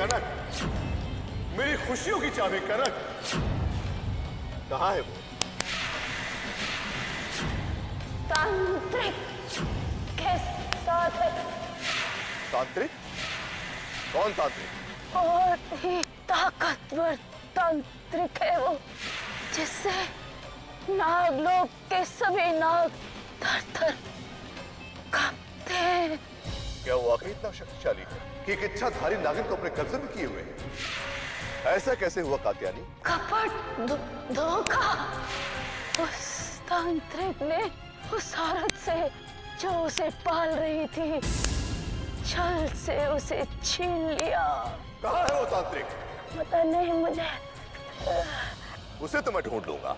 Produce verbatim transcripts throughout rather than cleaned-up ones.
कनक, मेरी खुशियों की चाबी कनक, कहाँ है वो? तांत्रिक के साथ है। तांत्रिक? कौन तांत्रिक? बहुत ही ताकतवर तांत्रिक है वो, जिससे नागलोक के सभी नाग थर थर कांपते हैं। क्या वो वाकई इतना शक्तिशाली है कि एक इच्छाधारी नागिन को अपने कब्जे में किए हुए है? ऐसा कैसे हुआ कात्यायनी? कपट धो, धोखा। उस तांत्रिक ने उस औरत से जो उसे पाल रही थी, छल से उसे छीन लिया। कहाँ है वो तांत्रिक? पता नहीं मुझे। उसे तो मैं ढूंढ लूंगा।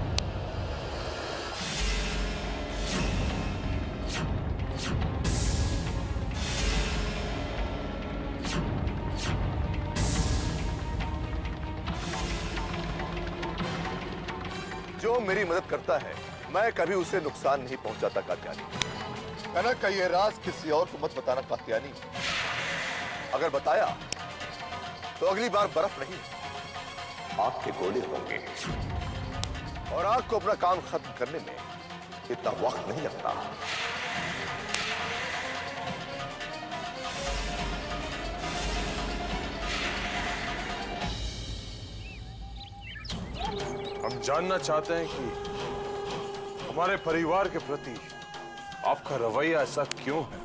जो मेरी मदद करता है, मैं कभी उसे नुकसान नहीं पहुंचाता कात्यायनी। कनक का ये राज किसी और को मत बताना कात्यायनी। अगर बताया तो अगली बार बर्फ नहीं, आग के गोले होंगे। और आग को अपना काम खत्म करने में इतना वक्त नहीं लगता। हम जानना चाहते हैं कि हमारे परिवार के प्रति आपका रवैया ऐसा क्यों है?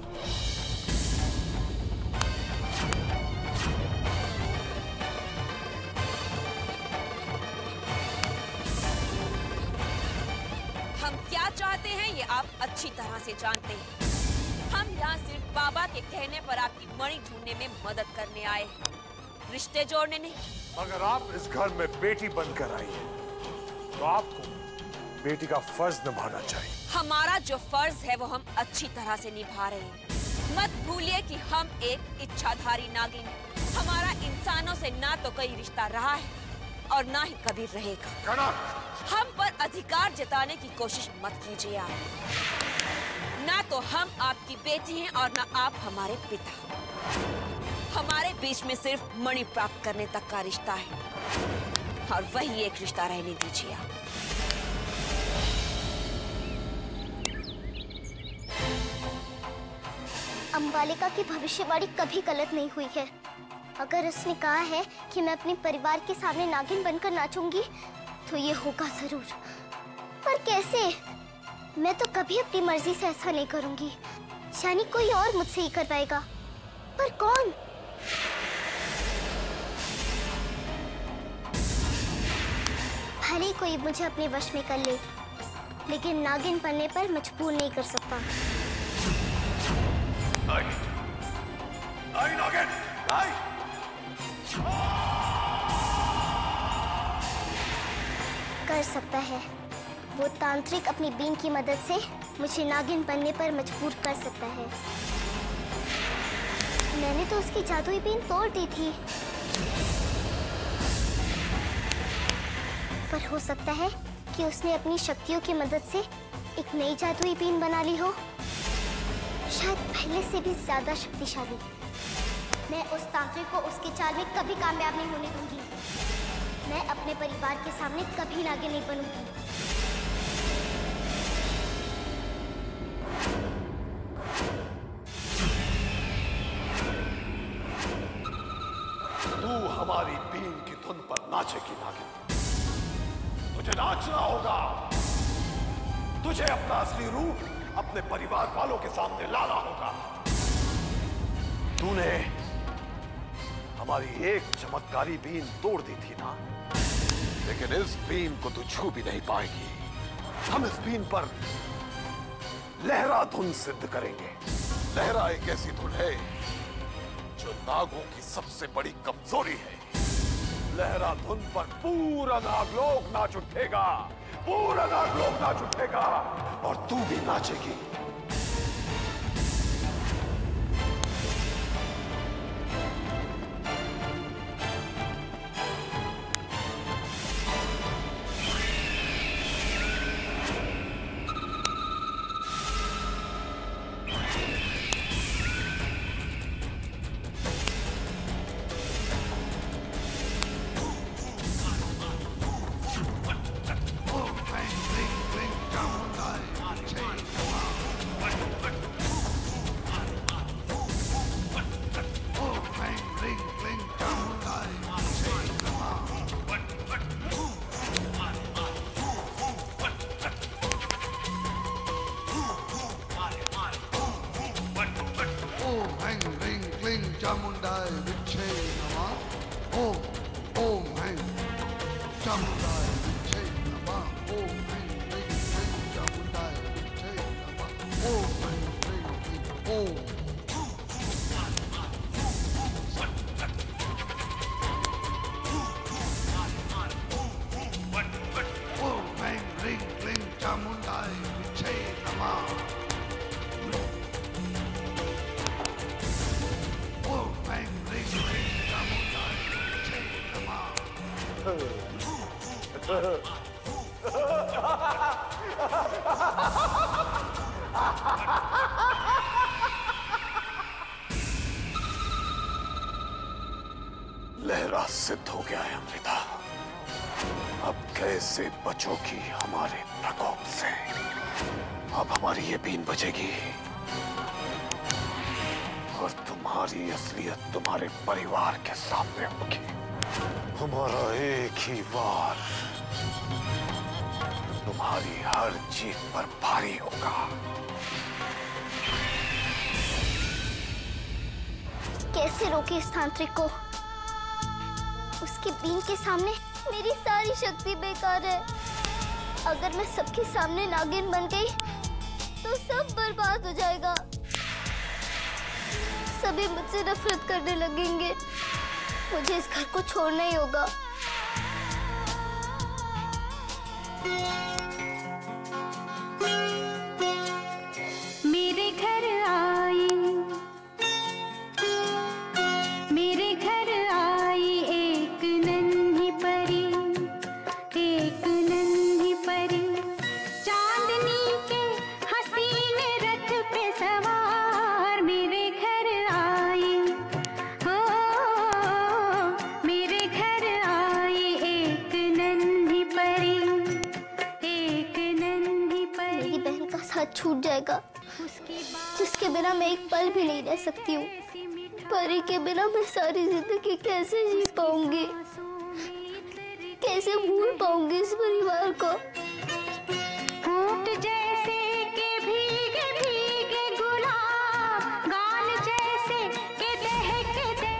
हम क्या चाहते हैं ये आप अच्छी तरह से जानते हैं। हम यहाँ सिर्फ बाबा के कहने पर आपकी मणि ढूंढने में मदद करने आए हैं, रिश्ते जोड़ने नहीं। अगर आप इस घर में बेटी बनकर आई हैं, तो आपको बेटी का फर्ज निभाना चाहिए। हमारा जो फर्ज है वो हम अच्छी तरह से निभा रहे हैं। मत भूलिए कि हम एक इच्छाधारी नागिन हैं। हमारा इंसानों से ना तो कोई रिश्ता रहा है और ना ही कभी रहेगा। कनक! हम पर अधिकार जताने की कोशिश मत कीजिए आप। ना तो हम आपकी बेटी हैं और ना आप हमारे पिता। हमारे बीच में सिर्फ मणि प्राप्त करने तक का रिश्ता है, और वही एक रिश्ता रहने दीजिए आप। अंबालिका की भविष्यवाणी कभी गलत नहीं हुई है। अगर उसने कहा है कि मैं अपने परिवार के सामने नागिन बनकर नाचूंगी, तो ये होगा जरूर। पर कैसे? मैं तो कभी अपनी मर्जी से ऐसा नहीं करूंगी। यानी कोई और मुझसे ही करवाएगा। पर कौन? भले ही कोई मुझे अपने वश में कर ले, लेकिन नागिन बनने पर मजबूर नहीं कर सकता। आई, आई नागिन, आई। कर सकता है। वो तांत्रिक अपनी बीन की मदद से मुझे नागिन बनने पर मजबूर कर सकता है। मैंने तो उसकी जादुई बीन तोड़ दी थी, पर हो सकता है कि उसने अपनी शक्तियों की मदद से एक नई जादुई बीन बना ली हो, शायद पहले से भी ज्यादा शक्तिशाली। मैं उस तांत्रिक को उसके चाल में कभी कामयाब नहीं होने दूंगी। मैं अपने परिवार के सामने कभी नागिन नहीं बनूंगी। तू हमारी बीन की धुन पर नाचेगी नागिन। तुझे नाचना होगा। तुझे अपना असली रूप अपने परिवार वालों के सामने लाना होगा। तूने हमारी एक चमत्कारी बीन तोड़ दी थी ना, लेकिन इस बीन को तू छू भी नहीं पाएगी। हम इस बीन पर लहरा धुन सिद्ध करेंगे। लहरा एक ऐसी धुन है जो नागों की सबसे बड़ी कमजोरी है। लहरा धुन पर पूरा नागलोक नाच उठेगा, पूरा नागलोक नाच उठेगा, और तू भी नाचेगी। चामुंडाय विच्छे नमः। ओम ओम हैं चामुंडाय विच्छे नमः। ओम हैं ह्रीं क्लीं चामुंडाय विच्छे नमः। ओम हैं ह्रीं क्लीं ओम। ओम हैं ह्रीं क्लीं चामुंडाय विच्छे नमः। ओम हैं ह्रीं क्लीं चामुंडाय विच्छे नमः। लहरा सिद्ध हो गया है अमृता। अब कैसे बचोगी हमारे प्रकोप से? अब हमारी ये बीन बचेगी और तुम्हारी असलियत तुम्हारे परिवार के सामने होगी। हमारा एक ही वार तुम्हारी हर जीत पर भारी होगा। कैसे रोके इस तांत्रिक को? उसकी बीन के सामने मेरी सारी शक्ति बेकार है। अगर मैं सबके सामने नागिन बन गई तो सब बर्बाद हो जाएगा। सभी मुझसे नफरत करने लगेंगे। मुझे इस घर को छोड़ना ही होगा। मेरे घर आई, मेरे घर आई एक नन्ही परी, एक नन्ही परी, चांदनी के हसीन रथ पे सवार। मेरे घर आई, हो मेरे घर आई एक नन्ही परी, एक नन्ही परी। मेरी बहन का साथ छूट जाएगा, जिसके बिना मैं एक पल भी नहीं रह सकती हूँ। परी के बिना मैं सारी जिंदगी कैसे जी पाऊंगी? कैसे भूल पाऊंगी इस परिवार को? होंठ जैसे के भीगे भीगे गुलाब, गाल जैसे के दहके दहके।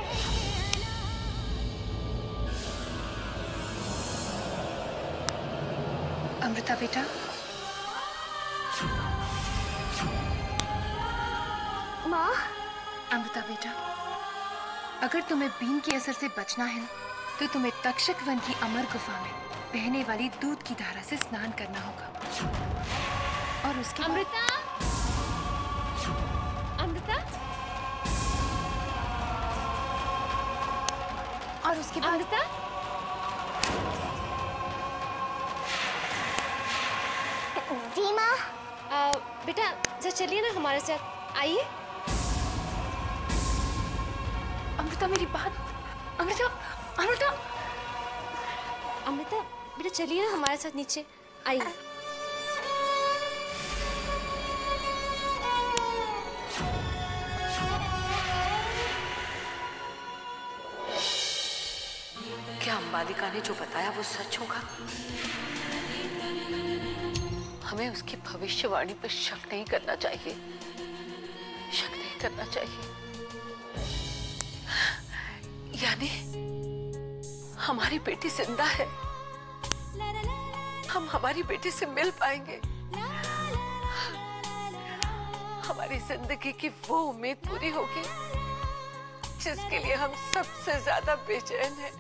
अमृता बेटा, माँ, अमृता बेटा, अगर तुम्हें बीन के असर से बचना है ना, तो तुम्हें तक्षक वन की अमर गुफा में बहने वाली दूध की धारा से स्नान करना होगा। और उसके अमृता, अमृता, और उसके बाद अमृता, जी माँ। आ, बेटा जरा चलिए ना हमारे साथ, आइए। अमृता मेरी बात, अमृता, अमृता, अमृता बेटा चलिए ना हमारे साथ नीचे, आइए। क्या अंबालिका ने जो बताया वो सच होगा? हमें उसकी भविष्यवाणी पर शक नहीं करना चाहिए, शक नहीं करना चाहिए। यानी हमारी बेटी जिंदा है, हम हमारी बेटी से मिल पाएंगे। हमारी जिंदगी की वो उम्मीद पूरी होगी जिसके लिए हम सबसे ज्यादा बेचैन हैं।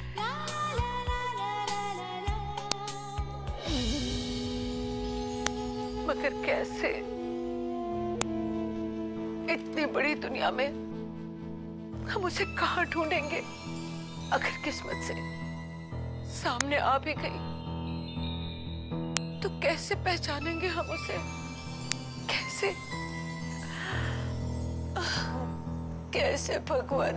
मगर कैसे? इतनी बड़ी दुनिया में हम उसे कहाँ ढूंढेंगे? अगर किस्मत से सामने आ भी गई तो कैसे पहचानेंगे हम उसे? कैसे कैसे भगवान?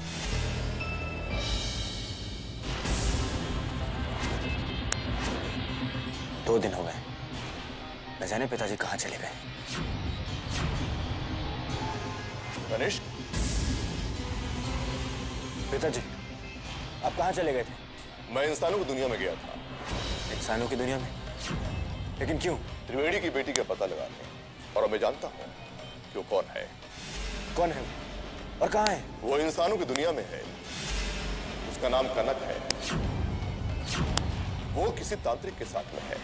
दो दिन हो गए, न जाने पिताजी कहाँ चले गए। गणेश, पिताजी आप कहाँ चले गए थे? मैं इंसानों की दुनिया में गया था। इंसानों की दुनिया में? लेकिन क्यों? त्रिवेणी की बेटी का पता लगाने, और मैं जानता हूँ कि वो कौन है। कौन है वो? और कहाँ है? वो इंसानों की दुनिया में है। उसका नाम कनक है। वो किसी तांत्रिक के साथ में है।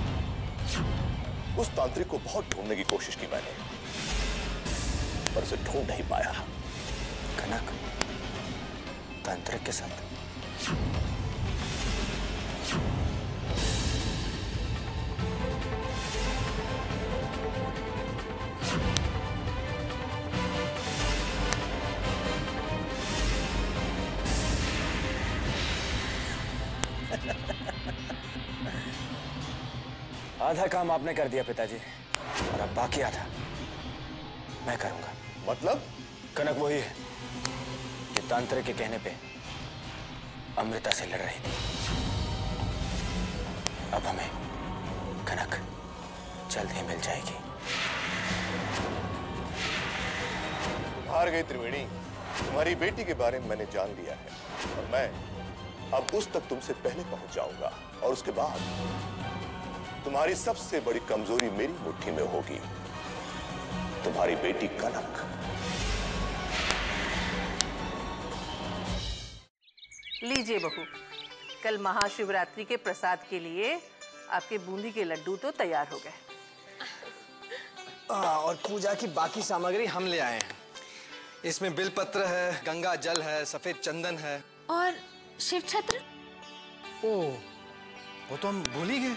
उस तांत्रिक को बहुत ढूंढने की कोशिश की मैंने, पर उसे ढूंढ नहीं पाया। कनक तांत्रिक के साथ? आधा काम आपने कर दिया पिताजी, और अब बाकी आधा मैं करूंगा। मतलब? कनक वही है कि तांत्रिक के कहने पे अमृता से लड़ रही थी। अब हमें कनक जल्द ही मिल जाएगी। हार गई त्रिवेणी। तुम्हारी बेटी के बारे में मैंने जान लिया है, और मैं अब उस तक तुमसे पहले पहुंच जाऊंगा, और उसके बाद तुम्हारी सबसे बड़ी कमजोरी मेरी मुट्ठी में होगी, तुम्हारी बेटी कनक। लीजिए बहू, कल महाशिवरात्रि के प्रसाद के लिए आपके बूंदी के लड्डू तो तैयार हो गए। और पूजा की बाकी सामग्री हम ले आए हैं। इसमें बिलपत्र है, गंगा जल है, सफेद चंदन है और शिव छत्र। ओह, वो तो हम भूल ही गए।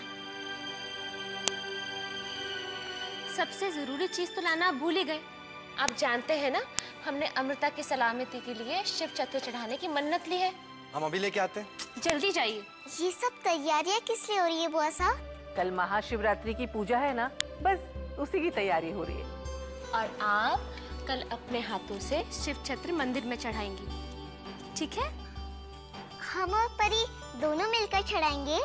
सबसे जरूरी चीज तो लाना आप भूल ही गए। आप जानते हैं ना, हमने अमृता की सलामती के लिए शिव छत्र चढ़ाने की मन्नत ली है। हम अभी लेके आते हैं। जल्दी जाइए। ये सब तैयारियां किस लिए हो रही है बुआ साहब? कल महाशिवरात्रि की पूजा है ना, बस उसी की तैयारी हो रही है। और आप कल अपने हाथों से शिव छत्र मंदिर में चढ़ाएंगी, ठीक है? हम और परी दोनों मिलकर चढ़ाएंगे।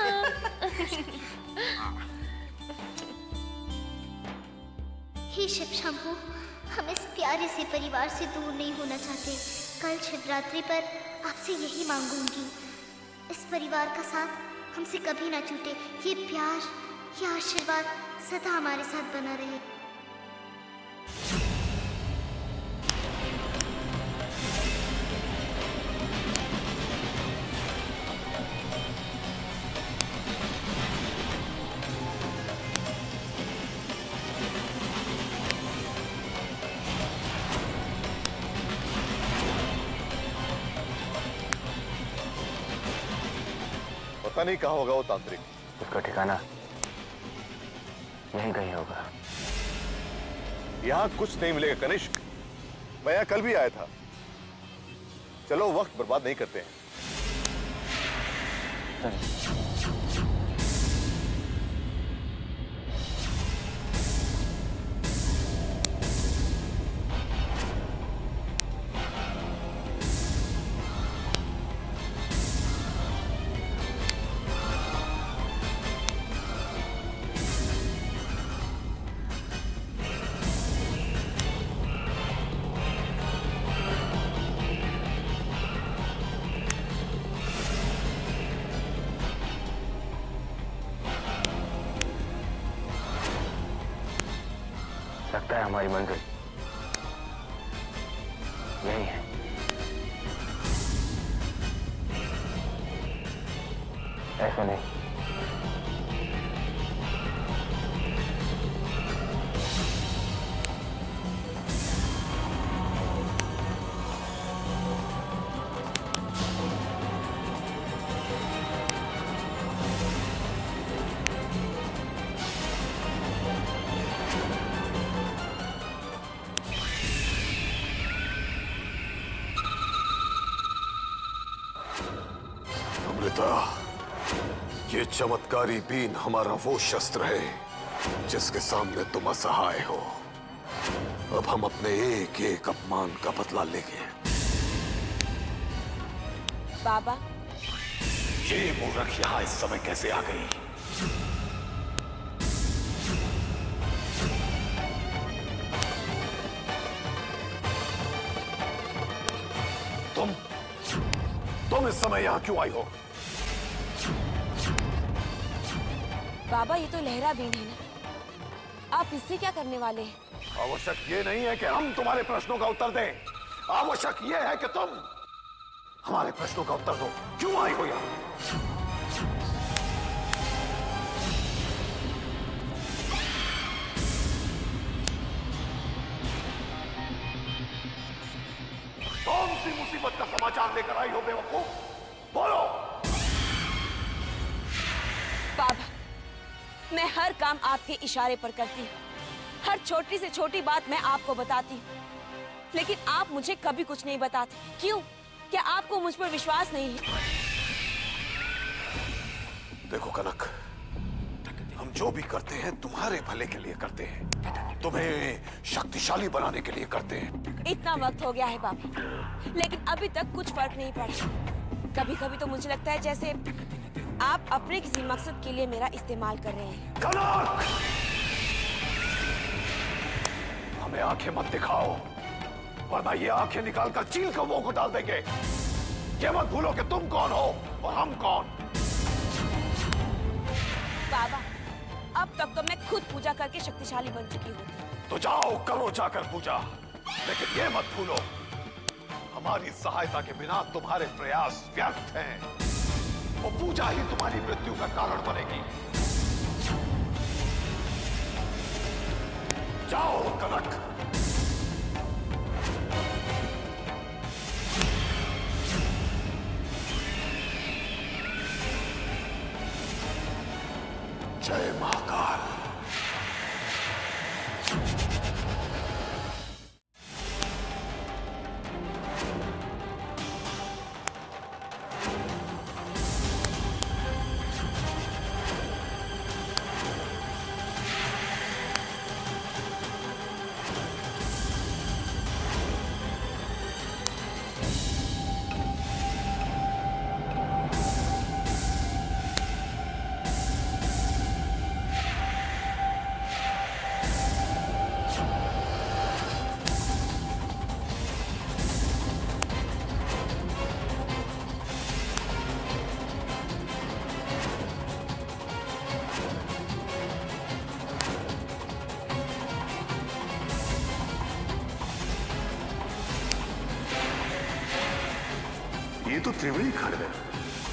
हे शिव शंभू, हम इस प्यारे से परिवार से दूर नहीं होना चाहते। कल शिवरात्रि पर आपसे यही मांगूंगी, इस परिवार का साथ हमसे कभी ना छूटे। ये प्यार, ये आशीर्वाद सदा हमारे साथ बना रहे। पता नहीं कहाँ होगा वो तांत्रिक। उसका ठिकाना यहीं कहीं होगा। यहाँ कुछ नहीं मिलेगा कनिष्क। मैं यहाँ कल भी आया था। चलो वक्त बर्बाद नहीं करते हैं। लगता है हमारी मंजिल यही है। ऐसा नहीं, ये चमत्कारी बीन हमारा वो शस्त्र है जिसके सामने तुम असहाय हो। अब हम अपने एक एक अपमान का बदला लेंगे। बाबा, ये मूर्ख यहाँ इस समय कैसे आ गई? तुम तुम इस समय यहाँ क्यों आई हो? बाबा, ये तो लहरा बीन है ना, आप इससे क्या करने वाले हैं? आवश्यक ये नहीं है कि हम तुम्हारे प्रश्नों का उत्तर दें। आवश्यक यह है कि तुम हमारे प्रश्नों का उत्तर दो। क्यों आई हो यहां? कौन सी मुसीबत का समाचार लेकर आई हो बेवकूफ? बोलो। बाबा, मैं हर काम आपके इशारे पर करती हूँ, हर छोटी से छोटी बात मैं आपको बताती हूँ, लेकिन आप मुझे कभी कुछ नहीं बताते। क्यों? क्या आपको मुझ पर विश्वास नहीं है? देखो कनक, हम जो भी करते हैं तुम्हारे भले के लिए करते हैं, तुम्हें शक्तिशाली बनाने के लिए करते हैं। इतना वक्त हो गया है बाबा, लेकिन अभी तक कुछ फर्क नहीं पड़ा। कभी कभी तो मुझे लगता है जैसे आप अपने किसी मकसद के लिए मेरा इस्तेमाल कर रहे हैं। कनक, हमें आंखें मत दिखाओ, वरना ये आंखें निकालकर चील का मुंह को डाल देंगे। ये मत भूलो कि तुम कौन हो और हम कौन। बाबा, अब तक तो मैं खुद पूजा करके शक्तिशाली बन चुकी हूँ। तो जाओ करो जाकर पूजा, लेकिन ये मत भूलो हमारी सहायता के बिना तुम्हारे प्रयास व्यर्थ हैं। वो पूजा ही तुम्हारी मृत्यु का कारण बनेगी। जाओ कनक। जय महाकाल। ये तो त्रिवेणी खंड है।